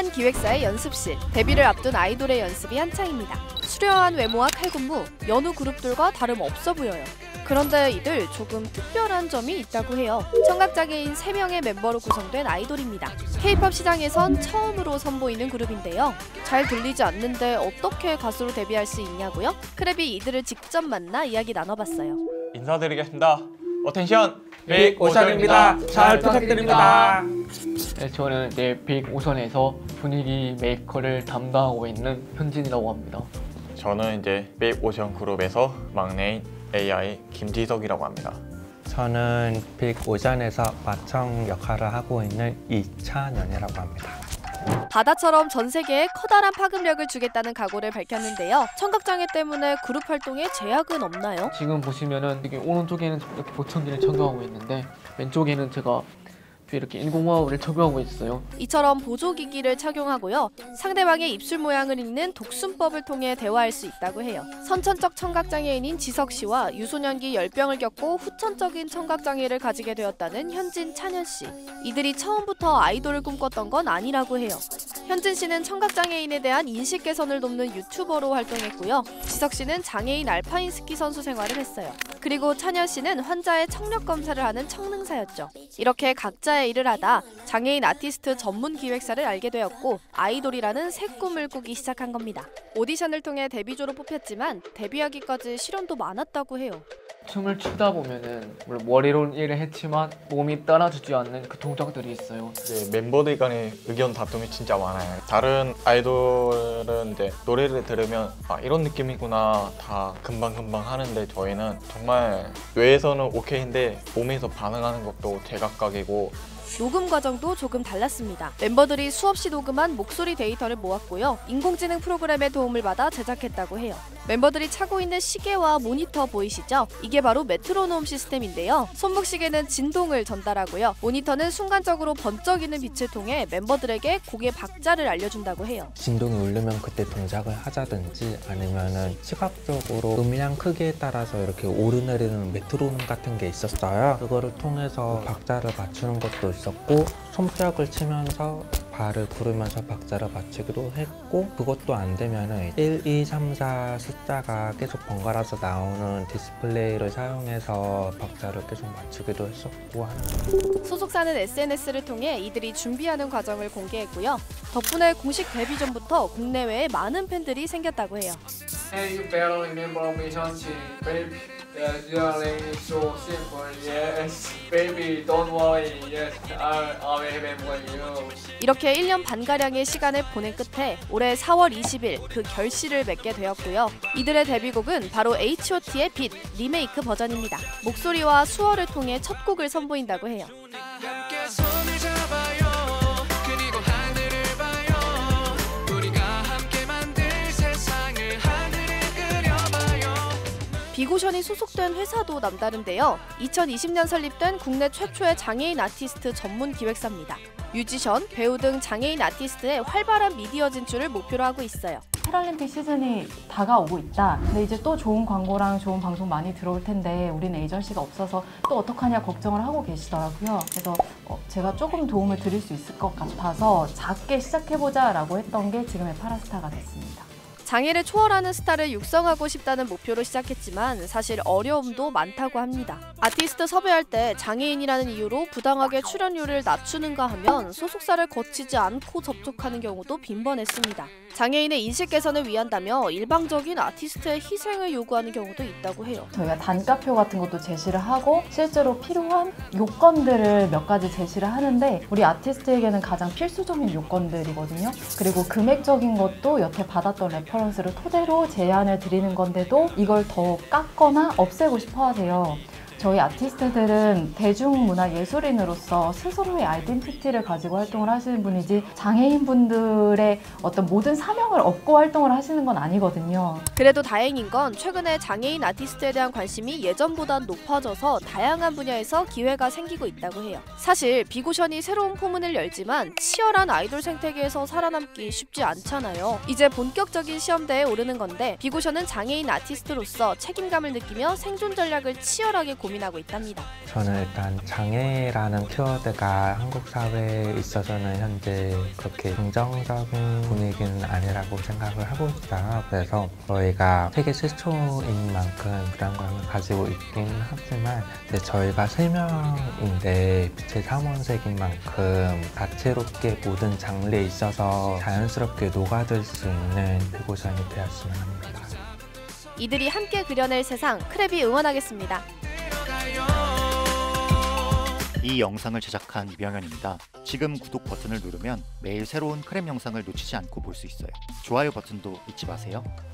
한 기획사의 연습실, 데뷔를 앞둔 아이돌의 연습이 한창입니다. 수려한 외모와 칼군무, 여느 그룹들과 다름없어 보여요. 그런데 이들 조금 특별한 점이 있다고 해요. 청각장애인 3명의 멤버로 구성된 아이돌입니다. K-POP 시장에선 처음으로 선보이는 그룹인데요. 잘 들리지 않는데 어떻게 가수로 데뷔할 수 있냐고요? 크랩이 이들을 직접 만나 이야기 나눠봤어요. 인사드리겠습니다. 어텐션! 빅오션입니다. 잘 부탁드립니다. 네, 저는 빅오션에서 분위기 메이커를 담당하고 있는 현진이라고 합니다. 저는 이제 빅오션 그룹에서 막내인 AI 김지석이라고 합니다. 저는 빅오션에서 마청 역할을 하고 있는 이찬연이라고 합니다. 바다처럼 전 세계에 커다란 파급력을 주겠다는 각오를 밝혔는데요. 청각장애 때문에 그룹 활동에 제약은 없나요? 지금 보시면은 이렇게 오른쪽에는 이렇게 보청기를 착용하고 있는데 왼쪽에는 제가 이렇게 인공호흡을 적용하고 있어요. 이처럼 보조기기를 착용하고요. 상대방의 입술 모양을 읽는 독순법을 통해 대화할 수 있다고 해요. 선천적 청각장애인인 지석 씨와 유소년기 열병을 겪고 후천적인 청각장애를 가지게 되었다는 현진, 찬현 씨. 이들이 처음부터 아이돌을 꿈꿨던 건 아니라고 해요. 현진 씨는 청각장애인에 대한 인식 개선을 돕는 유튜버로 활동했고요. 지석 씨는 장애인 알파인 스키 선수 생활을 했어요. 그리고 찬현 씨는 환자의 청력 검사를 하는 청능사였죠. 이렇게 각자의 일을 하다 장애인 아티스트 전문 기획사를 알게 되었고 아이돌이라는 새 꿈을 꾸기 시작한 겁니다. 오디션을 통해 데뷔조로 뽑혔지만 데뷔하기까지 시련도 많았다고 해요. 춤을 추다 보면은 물론 머리로는 일을 했지만 몸이 따라주지 않는 그 동작들이 있어요. 이제 멤버들 간의 의견 다툼이 진짜 많아요. 다른 아이돌은 이제 노래를 들으면 아 이런 느낌이구나 다 금방금방 하는데 저희는 정말 뇌에서는 오케이인데 몸에서 반응하는 것도 제각각이고 녹음 과정도 조금 달랐습니다. 멤버들이 수없이 녹음한 목소리 데이터를 모았고요. 인공지능 프로그램의 도움을 받아 제작했다고 해요. 멤버들이 차고 있는 시계와 모니터 보이시죠? 이게 바로 메트로놈 시스템인데요. 손목시계는 진동을 전달하고요. 모니터는 순간적으로 번쩍이는 빛을 통해 멤버들에게 곡의 박자를 알려준다고 해요. 진동이 울리면 그때 동작을 하자든지 아니면은 시각적으로 음량 크기에 따라서 이렇게 오르내리는 메트로놈 같은 게 있었어요. 그거를 통해서 박자를 맞추는 것도 있었고 손뼉을 치면서 발을 구르면서 박자를 맞추기도 했고 그것도 안 되면은 1, 2, 3, 4 숫자가 계속 번갈아서 나오는 디스플레이를 사용해서 박자를 계속 맞추기도 했었고 소속사는 SNS를 통해 이들이 준비하는 과정을 공개했고요. 덕분에 공식 데뷔 전부터 국내외에 많은 팬들이 생겼다고 해요. Hey, you better remember me, 현진, baby. Yeah, you're so simple. Yes, baby, don't worry. Yes, I'll remember you. 이렇게 1년 반가량의 시간을 보낸 끝에 올해 4월 20일 그 결실을 맺게 되었고요. 이들의 데뷔곡은 바로 H.O.T의 빛 리메이크 버전입니다. 목소리와 수어를 통해 첫 곡을 선보인다고 해요. 빅오션이 소속된 회사도 남다른데요. 2020년 설립된 국내 최초의 장애인 아티스트 전문 기획사입니다. 뮤지션, 배우 등 장애인 아티스트의 활발한 미디어 진출을 목표로 하고 있어요. 패럴림픽 시즌이 다가오고 있다. 근데 이제 또 좋은 광고랑 좋은 방송 많이 들어올 텐데 우리는 에이전시가 없어서 또 어떡하냐 걱정을 하고 계시더라고요. 그래서 제가 조금 도움을 드릴 수 있을 것 같아서 작게 시작해보자 라고 했던 게 지금의 파라스타가 됐습니다. 장애를 초월하는 스타를 육성하고 싶다는 목표로 시작했지만 사실 어려움도 많다고 합니다. 아티스트 섭외할 때 장애인이라는 이유로 부당하게 출연료를 낮추는가 하면 소속사를 거치지 않고 접촉하는 경우도 빈번했습니다. 장애인의 인식 개선을 위한다며 일방적인 아티스트의 희생을 요구하는 경우도 있다고 해요. 저희가 단가표 같은 것도 제시를 하고 실제로 필요한 요건들을 몇 가지 제시를 하는데 우리 아티스트에게는 가장 필수적인 요건들이거든요. 그리고 금액적인 것도 여태 받았던 레퍼런스를 토대로 제안을 드리는 건데도 이걸 더 깎거나 없애고 싶어 하세요. 저희 아티스트들은 대중문화 예술인으로서 스스로의 아이덴티티를 가지고 활동을 하시는 분이지 장애인분들의 어떤 모든 사명을 업고 활동을 하시는 건 아니거든요. 그래도 다행인 건 최근에 장애인 아티스트에 대한 관심이 예전보다 높아져서 다양한 분야에서 기회가 생기고 있다고 해요. 사실 빅오션이 새로운 포문을 열지만 치열한 아이돌 생태계에서 살아남기 쉽지 않잖아요. 이제 본격적인 시험대에 오르는 건데 빅오션은 장애인 아티스트로서 책임감을 느끼며 생존 전략을 치열하게 고민하고 있답니다. 저는 일단 장애라는 키워드가 한국 사회에 있어서는 현재 그렇게 긍정적인 분위기는 아니라고 생각을 하고 있어요. 그래서 저희가 세계 최초인 만큼 그런 걸 가지고 있긴 하지만 이제 저희가 3명인데 제3원색인 만큼 다채롭게 모든 장르에 있어서 자연스럽게 녹아들 수 있는 배구장이 되었으면 합니다. 이들이 함께 그려낼 세상, 크랩이 응원하겠습니다. 이 영상을 제작한 이병현입니다. 지금 구독 버튼을 누르면 매일 새로운 크랩 영상을 놓치지 않고 볼 수 있어요. 좋아요 버튼도 잊지 마세요.